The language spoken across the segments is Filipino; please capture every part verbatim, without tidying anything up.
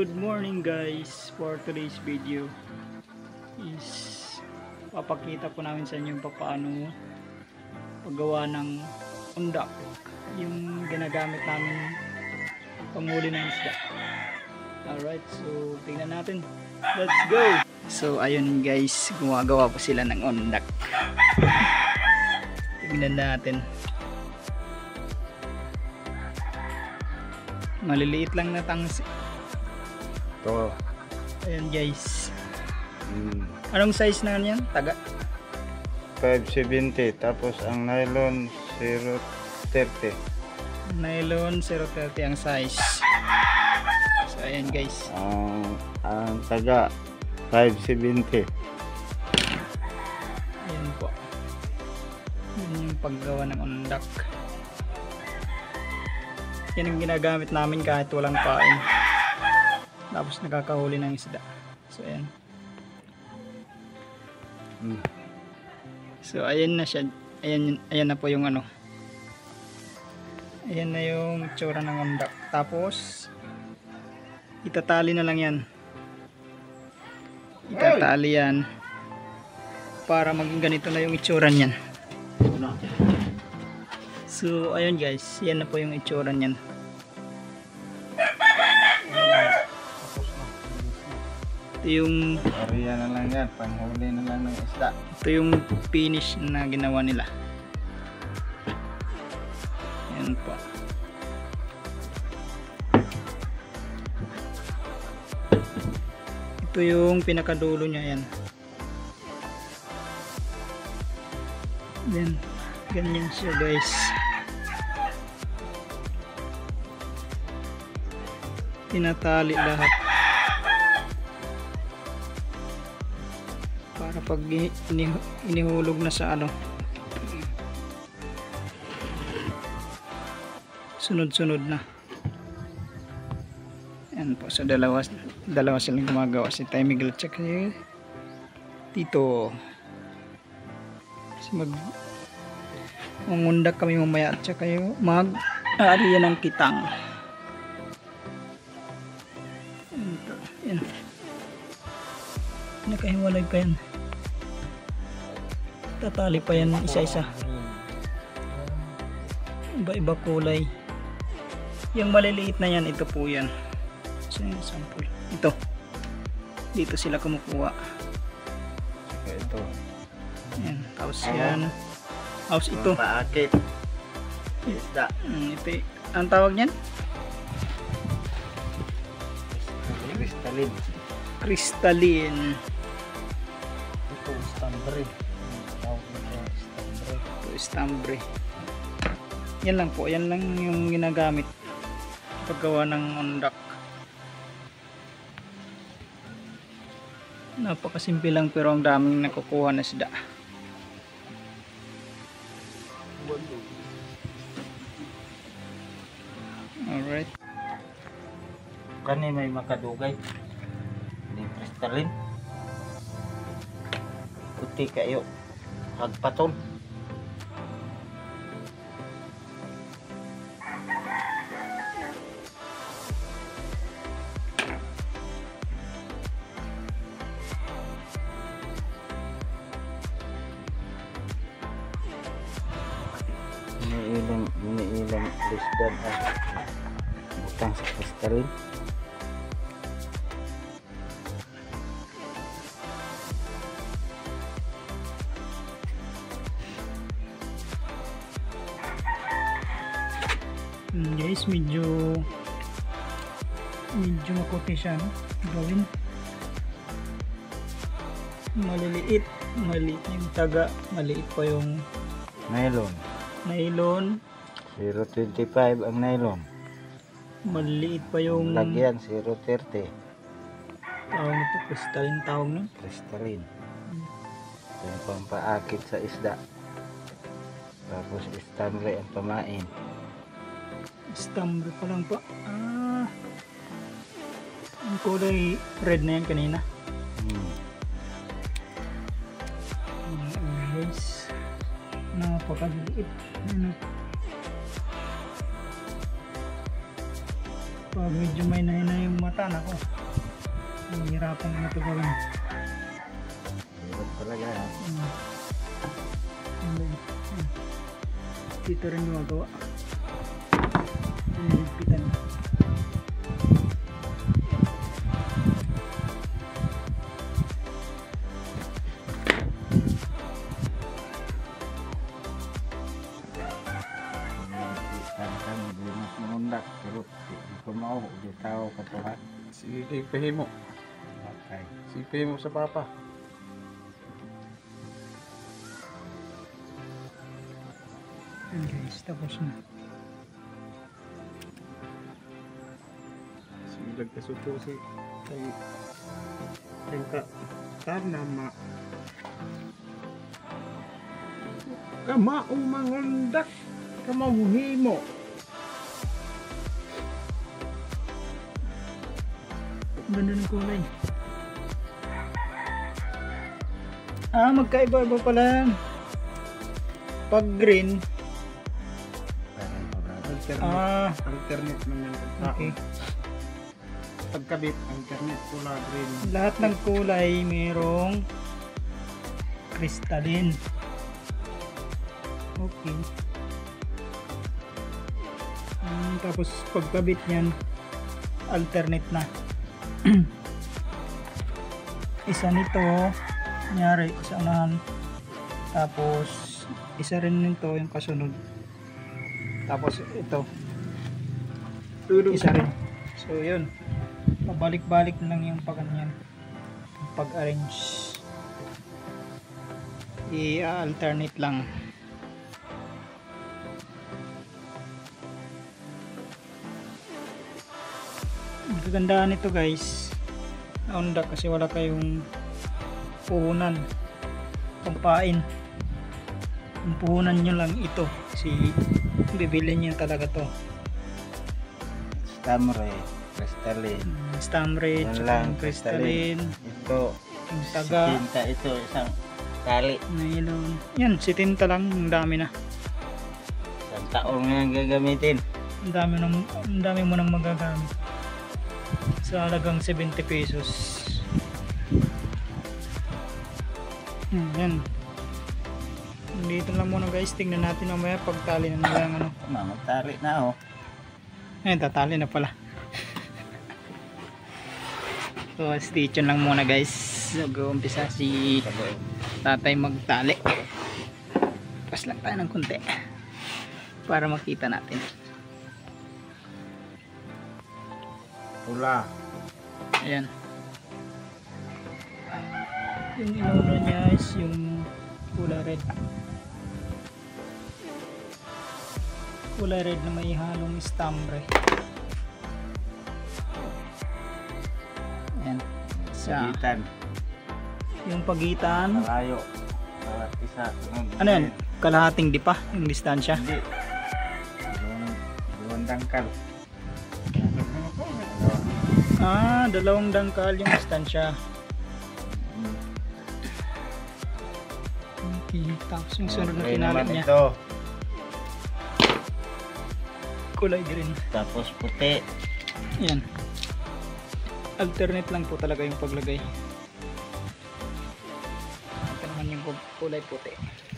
Good morning guys. For today's video is papakita po namin sa inyo paano paggawa ng undak, yung ginagamit namin panghuli ng isda. Alright, so tingnan natin. Let's go! So ayun guys, gumagawa po sila ng undak. Tingnan natin. Maliliit lang na tangsi. Ito. Ayan guys. Mm. Anong size na yan? Taga? five seventy. Tapos ang nylon zero thirty. Nylon zero thirty ang size. So ayan guys. Ang, ang taga five seventy. Ayan po. Yan yung paggawa ng undak. Yan ang ginagamit namin kahit walang pain. Tapos nakakahuli ng isda. So ayan. Mm. So ayan na siya. Ayan, ayan na po yung ano. Ayan na yung itsura ng undak. Tapos itatali na lang yan. Itatali yan para maging ganito na yung itsura niyan. So ayun guys, yan na po yung itsura niyan. Ito yung Area na lang yan. Panghuli na lang ng isda. ito yung finish na ginawa nila. Yan po. Ito yung pinakadulo niya, yan. Yan. Ganyan siya guys. Tinatali lahat. Para pag ini- inihulog na sa ano, sunod-sunod na. Yan po, so dalawa dalawa silang gumagawa, si Tay Miguel at si Tito. Kasi mag mangundak kami mamaya at saka yung mag aariya ng kitang. Yan po, yan. Nakahiwalay pa yan. Tatali pa yan isa-isa. Iba-iba kulay. Yung maliliit na yan, ito po yan. So yung sample. Ito. Dito sila kumukuha. Saka ito. Yan. Tapos yan. Tapos ito. Paakit. Isda. Hmm, ito. Ang tawag niyan? Crystalline. Crystalline. Ito stambre. Tawag nito stambre. Ito stambre. Yan lang po. Yan lang yung ginagamit paggawa ng undak. Napakasimple lang pero ang daming nakukuha na isda. Alright. Kani may makadugay. Ni crystalline. Puti kayo. Hagpatol. Iniilang, iniilang lisdan at butang sa crystalline. Hmm, guys, medyo medyo makuti siya, no? Gawin maliliit maliit yung taga, maliit pa yung Nylon. nylon, zero twenty-five ang nylon. maliit pa yung Lagyan zero thirty. tawag nito, crystalline tawag nun. Crystalline. Yung pampaakit sa isda. Tapos Stanley ang pamain. Stambre pa lang pa. Ah, ang kulay red na yan kanina. Hmm. Guys, napakaliit. Ano? Pag medyo may nahina yung mata, nako. Nahihirapan na ito gawin. Hirap talaga. ha? Hmm. Ano yun? Hmm. Dito rin gumagawa. Nililipitan. Tangkang di mas mengundak pero di ko mau di tao ka to ha. Sige, pahimo. Okay. Sige, mo sa papa. Yan guys, tapos na. Sige, lagkasupo si kay kay ka tarna ma. Kama umangundak. Kama muhimo. Ganda ng kulay. Ah, magkaiba-iba pala. Pag green, Alternate. ah, Alternate man yan. okay. Pagkabit, alternate pula green. Lahat ng kulay mayroong crystalline. Okay. Hmm, tapos pagkabit niyan, alternate na. Isa nito, kunyari, sa unahan. Tapos, isa rin nito yung kasunod. Tapos, ito, isa rin. So, yun. Pabalik-balik na lang yung pag-ganyan. Pag-arrange. I-alternate lang. Ang kagandahan nito guys, naunda kasi wala kayong puhunan, pampain. Ang puhunan nyo lang ito, kasi bibili nyo talaga to. Stamre, crystalline. Stamre, Yan tsaka lang, yung crystalline, Ito, yung taga, tinta ito, isang tali. nylon. Yan, si tinta lang, ang dami na. Isang taong nga gagamitin. Ang dami, na, ang dami mo nang magagamit. Sa halagang seventy pesos. Hmm, yan. Dito lang muna guys, tingnan natin mamaya pagtali na nila ang ano. Mga tali na oh. Ayun, tatali na pala. So, stay tuned lang muna guys. Mag-uumpisa si tatay magtali. Pas lang tayo ng konti para makita natin. Pula. Ayan. Yung inauna niya is yung kulay red. Kulay red na may halong stambre. Ayan. Sa Sagitan, yung pagitan. malayo. Bawat isa. Ano yan? Kalahating di pa yung distansya. Hindi. Dalawang, dalawang dangkal. Ah, dalawang dangkal yung distansya. Hmm. Okay. Tapos yung sunod na Okay kinala naman niya, ito. kulay green. Tapos puti. Yan. Alternate lang po talaga yung paglagay. Ito naman yung kulay puti.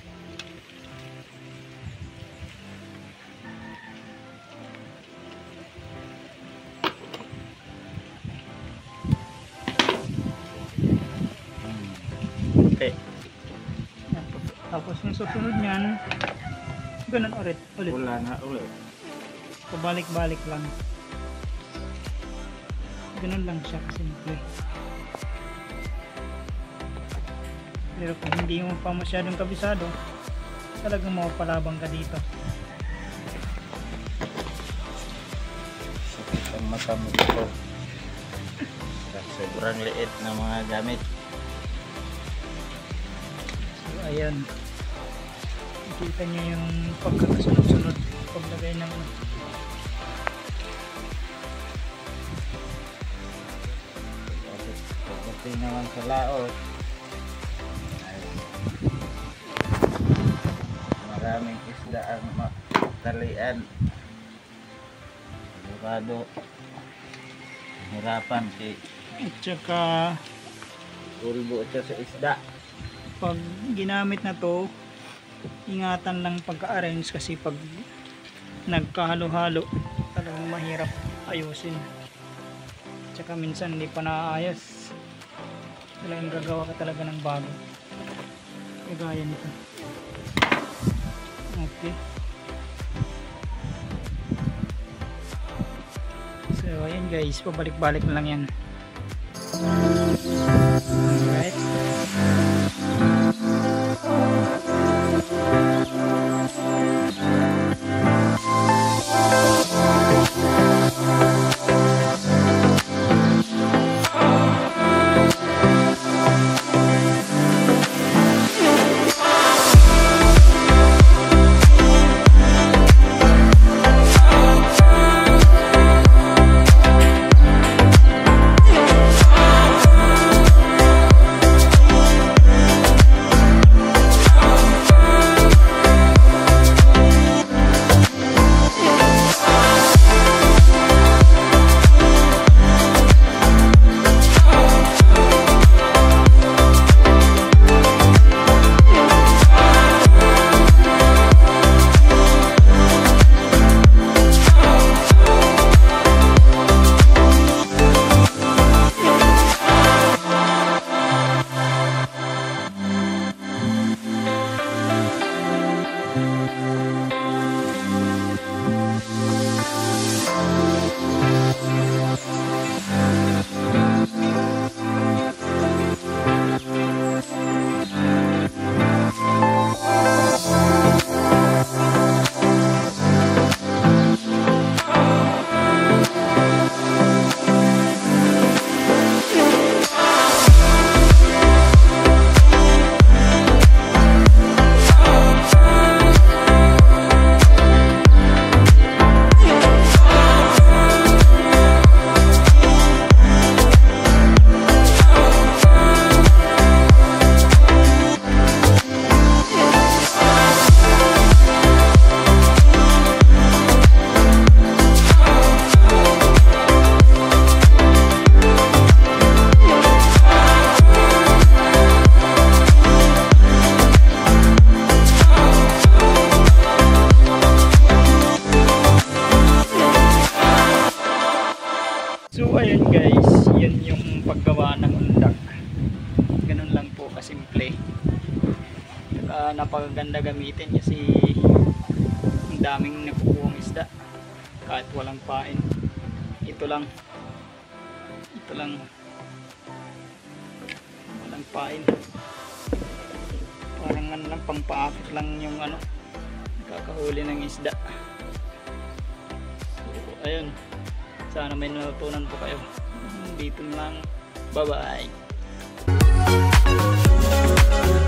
Puti. Yan po. Tapos yung susunod niyan, ganun ulit. Ulit. Pula na ulit. Pabalik-balik lang. Ganun lang siya kasimple. Pero kung hindi mo pa masyadong kabisado, talagang mapapalabang ka dito. Sakit ang mata mo dito. Sa sobrang liit na mga gamit. So ayan. Nakita nyo yung pagkakasunod-sunod paglagay ng Pagdating naman sa laot, ay maraming isda ang matalian. Sigurado hirapan si At saka Pulbo siya sa isda. pag ginamit na to, ingatan lang pagka-arrange kasi pag nagkahalo-halo talagang mahirap ayusin. Tsaka minsan hindi pa naayos, talagang gagawa ka talaga ng bago, kagaya nito. Okay, so ayan guys, pabalik-balik na lang yan. Alright. So ayun guys, yan yung paggawa ng undak. Ganun lang po kasimple. Saka napakaganda gamitin kasi ang daming nakukuhang isda kahit walang pain. Ito lang. Ito lang. Walang pain. Parang ano lang, pangpaakit lang yung ano, kakahuli ng isda. So ayun. Sana may natutunan po kayo. Dito lang. Bye bye.